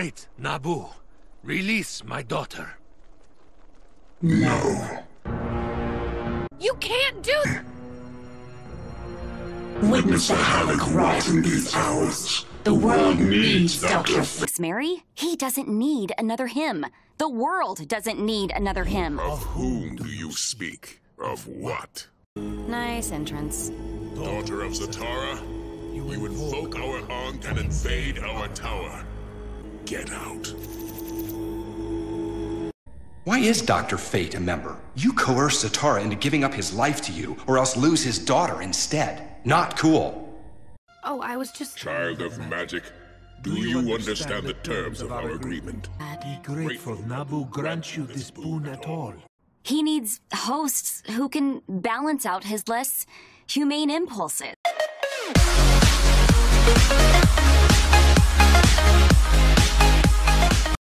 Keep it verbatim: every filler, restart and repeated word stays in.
Great, Nabu. Release my daughter. No. You can't do th- Witness the havoc wrought in these hours. The world needs Doctor Fate. Mary, he doesn't need another him. The world doesn't need another him. Of whom do you speak? Of what? Nice entrance. Daughter of Zatara, you invoke our Ankh and invade our tower. Get out. Why is Doctor Fate a member? You coerce Zatara into giving up his life to you, or else lose his daughter instead. Not cool. Oh, I was just... Child of magic, do you understand the terms of our agreement? Be grateful Nabu grants you this boon at all. He needs hosts who can balance out his less humane impulses.